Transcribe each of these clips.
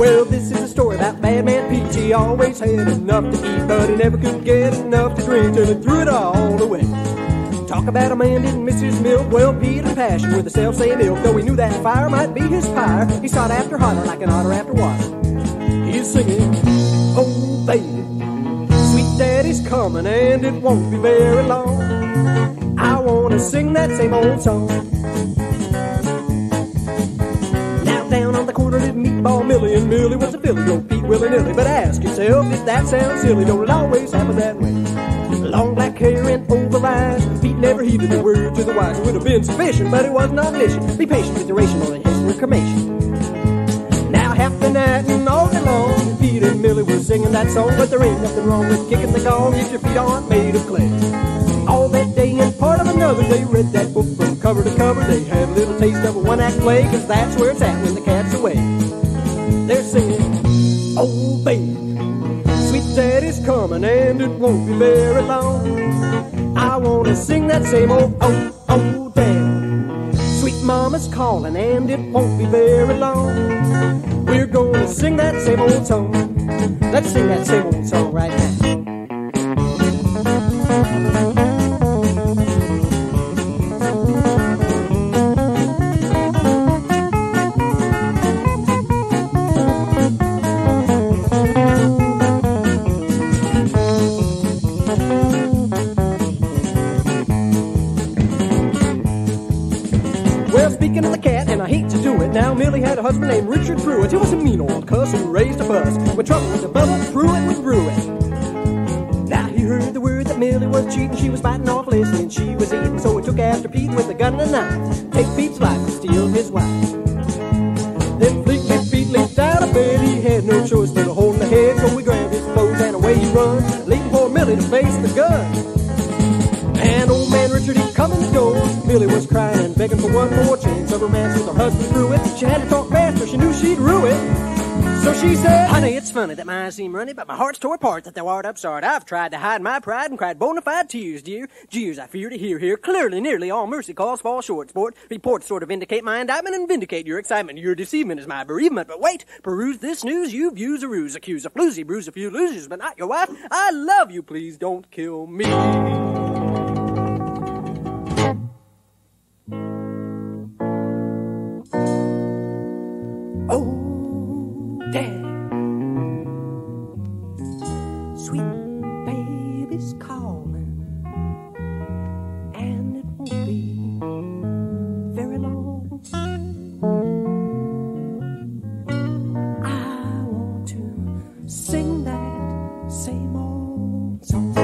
Well, this is a story about Bad Man Pete. He always had enough to eat, but he never could get enough to drink till he threw it all away. Talk about a man didn't miss his milk. Well, Pete had passion with the self-same ilk. Though he knew that fire might be his fire, he sought after hotter like an otter after water. He's singing, oh baby, sweet daddy's coming and it won't be very long. I wanna sing that same old song. Now down on the corner lived Meatball Millie, and Millie was a filly, drove Pete willy-nilly. But ask yourself if that sounds silly, don't it always happen that way? Long black hair and oval eyes, Pete never heeded the word to the wise. It would have been sufficient, but it wasn't omniscient. Be patient with duration on his reclamation. Now half the night and all day long, Pete and Millie were singing that song. But there ain't nothing wrong with kicking the gong if your feet aren't made of clay. All that day and part of another, they read that book from cover to cover. They had a little taste of a one-act play, cause that's where it's at when the cat's away. They're singing, oh baby, sweet daddy's coming and it won't be very long. I wanna sing that same old oh, oh, damn. Sweet mama's calling and it won't be very long. We're gonna sing that same old song. Let's sing that same old song right now. Well, speaking of the cat, and I hate to do it, now Millie had a husband named Richard Pruitt. He was a mean old cuss who raised a fuss. When trouble was a bubble, Pruitt would brew it. Now he heard the word that Millie was cheating. She was biting off listening, she was eating. So he took after Pete with a gun and a knife, take Pete's life and steal his wife. Then fleetly Pete leaped out of bed. He had no choice but to hold the head. So he grabbed his clothes and away he run, leaving poor Millie to face the gun. And old man Richard, he come in the door. Millie was crying and begging for one more chance of romance with her husband Pruitt. She had to talk faster, she knew she'd rue it. So she said, honey, it's funny that my eyes seem runny, but my heart's tore apart that thou art upstart. I've tried to hide my pride and cried bona fide tears, dear. Jeers I fear to hear here. Clearly, nearly all mercy calls fall short, sport. Reports sort of indicate my indictment and vindicate your excitement. Your deceivement is my bereavement. But wait, peruse this news, you views a ruse. Accuse a floozy, bruise a few losers, but not your wife. I love you, please don't kill me. Oh, Dad, sweet baby's calling, and it won't be very long. I want to sing that same old song.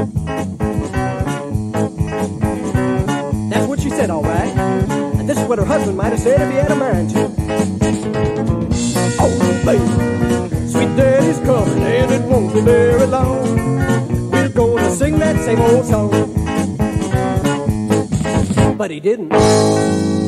That's what she said, all right. And this is what her husband might have said if he had a mind to. Oh, baby, sweet daddy's coming and it won't be very long. We're gonna sing that same old song. But he didn't.